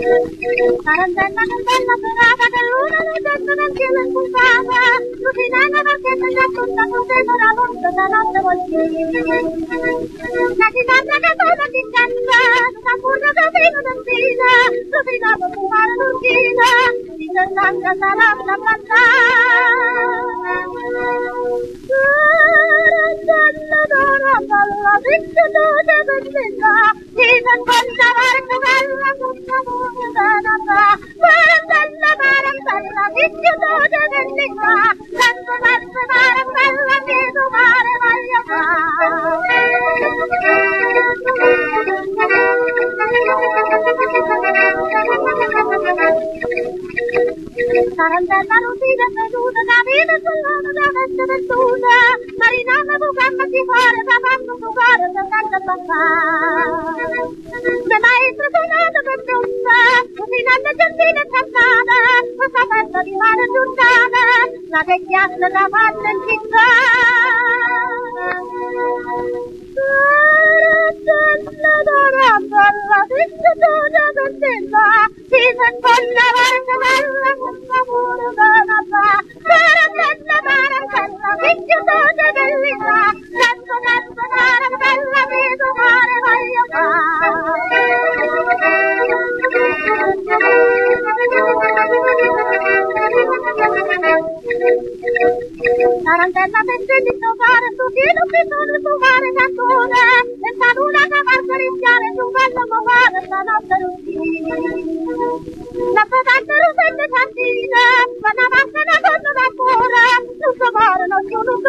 Tarantella che bella serata che luna nel tetto del cielo spuntata, lucinata perché se già tutta contento la volta da notte vuol dire. La chitarra che suona ti canta, tutta curva che vino d'antina, lucinato su mare lucina, di sessanta sarà una Tarantella d'ora balla, picca d'ora bellina, ti per quanta barca bella, tutta buona da nata. Tarantella, tarantella, picca d'ora bellina, tanto tanto tarantella, che tu mare voglia Tarantella non si è venuta, da vita sull'uomo da veste vessuta, marinata tu gamma di cuore, da fanno tu cuore, da tanta papà. Se maestra suonata per giunta, cucinante gentile e cantata, questa festa di mare giornata, la vecchiatta da parte in città. Tarantella, picca d'ora bellina, si per quella barca bella, questa buona danata. Tarantella, tarantella, picca d'ora bellina, tanto tanto tarantella, di tuo mare voglio Tarantella pensi di trovare su chi non si sono su mare cantone, senza luna che farsi rinchiare su bello mare stanotte routine. La pesante rosette cantine, quando avanza una donna da cuore, non so mare, non più